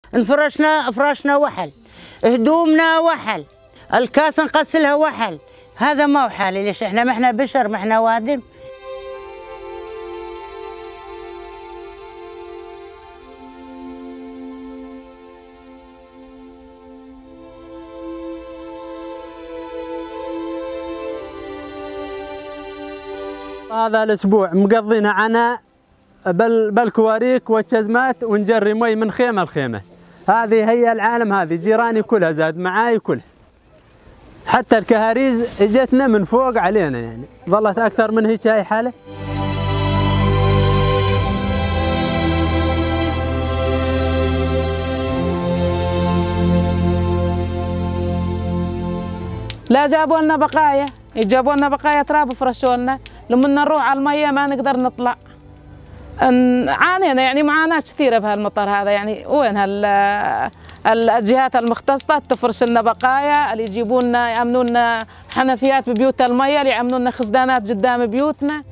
فراشنا وحل، هدومنا وحل، الكاس نغسلها وحل. هذا ما هو حالي. ليش احنا ما احنا بشر، ما احنا وادم. هذا الاسبوع مقضينا عناء بالكواريك والشزمات، ونجري مي من خيمه لخيمه. هذه هي العالم، هذه جيراني كلها زاد معاي كلها، حتى الكهاريز اجتنا من فوق علينا، يعني ظلت اكثر من هيك هاي حاله. لا جابوا لنا بقايا، يجابوا لنا بقايا تراب وفرشوا لنا، لما نروح على الميه ما نقدر نطلع. عانينا يعني معاناة كثيرة بهالمطر هذا. يعني وين الجهات المختصة تفرش لنا بقايا، اللي يجيبوا لنا يأمنوا لنا حنفيات ببيوت الميه، اللي يأمنوا لنا خزانات قدام بيوتنا.